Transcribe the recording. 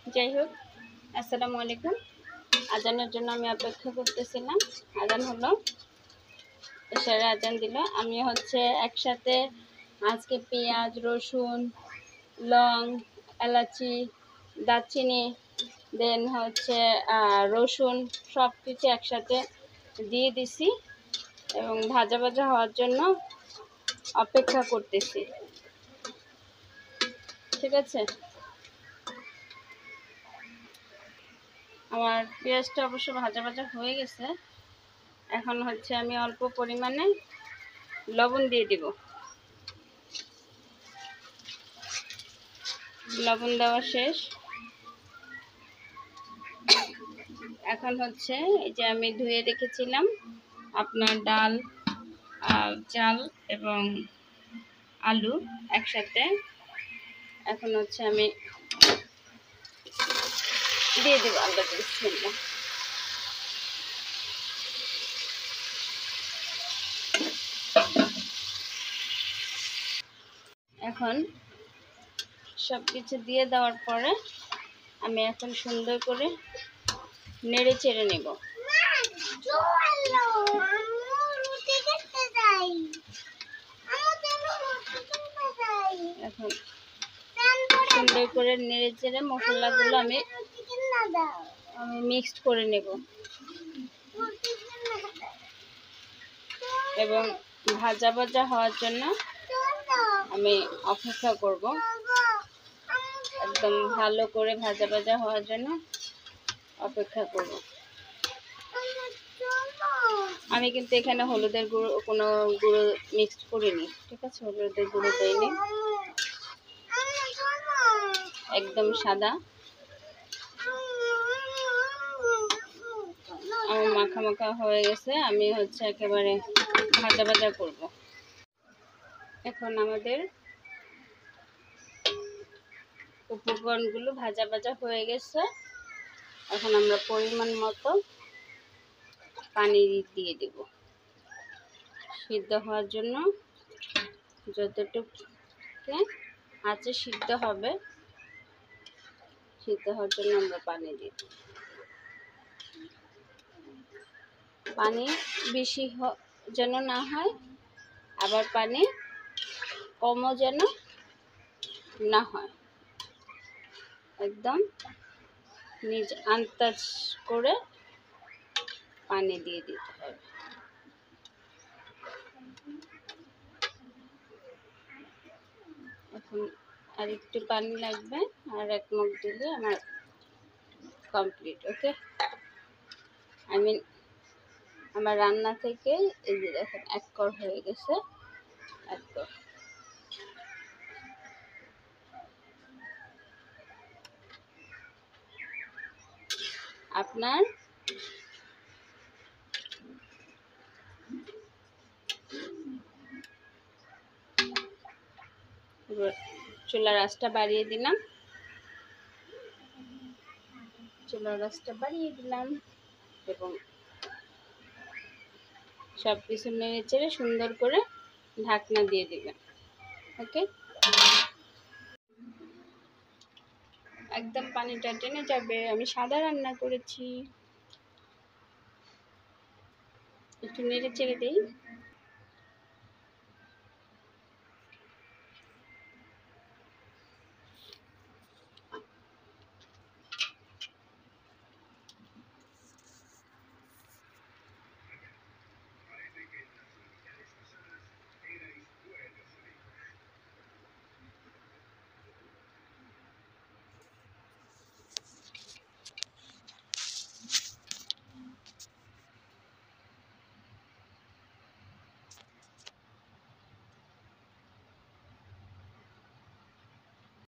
যাই হোক, আসসালামু আলাইকুম। আজানের জন্য আমি অপেক্ষা করতেছিলাম। আজান হলো, এশারে আজান দিল। আমি একসাথে আজকে পেঁয়াজ, রসুন, লং, এলাচি, দারচিনি, দেন রসুন সব কিছু একসাথে দিয়ে দিছি এবং ভাজা ভাজা হওয়ার জন্য অপেক্ষা করতেছি। ঠিক আছে, আমার পেঁয়াজটা অবশ্য ভাজা ভাজা হয়ে গেছে। এখন আমি অল্প পরিমাণে লবণ দিয়ে দিব। লবণ দেওয়া শেষ। এখন এই যে আমি ধুয়ে রেখেছিলাম আপনার ডাল, চাল এবং আলু একসাথে। এখন আমি দিয়ে দেব। আল্লাহ বিসমিল্লাহ। এখন সব কিছু দিয়ে দেওয়ার পরে আমি এখন সুন্দর করে নেড়ে চেড়ে নেব। এখন সুন্দর করে নেড়ে চেড়ে মশলাগুলো আমি মিক্সড করে নেব এবং ভাজা ভাজা হওয়ার জন্য আমি অপেক্ষা করব। একদম ভালো করে ভাজা ভাজা হওয়ার জন্য অপেক্ষা করব। আমি কিন্তু এখানে হলুদের গুঁড়ো কোনো গুঁড়ো মিক্সড করিনি। ঠিক আছে, হলুদের গুঁড়ো দেইনি, একদম সাদা। আমার মাখা মাখা হয়ে গেছে। আমি একেবারে ভাজা ভাজা করব। এখন আমাদের উপকরণগুলো ভাজা ভাজা হয়ে গেছে। এখন আমরা পরিমাণ মতো পানি দিয়ে দেব সিদ্ধ হওয়ার জন্য। যতটুকু আঁচে সিদ্ধ হবে, সিদ্ধ হওয়ার জন্য আমরা পানি দিই। পানি বেশি যেন না হয়, আবার পানি কমও যেন না হয়। একদম নিজ আন্দাজ করে পানি দিয়ে দিতে হবে। এখন আর একটু পানি লাগবে, আর এক মগ দিলে আমার কমপ্লিট। ওকে, আমার রান্না থেকে এই যে দেখেন 1 কর হয়ে গেছে। 1 কর। আপনার চুলার আঁচটা বাড়িয়ে দিলাম। এবং সব কিছু নেড়ে চেড়ে সুন্দর করে ঢাকনা দিয়ে দিবেন। ওকে, একদম পানিটা টেনে যাবে। আমি সাদা রান্না করেছি। একটু নেড়ে চেড়ে দিই।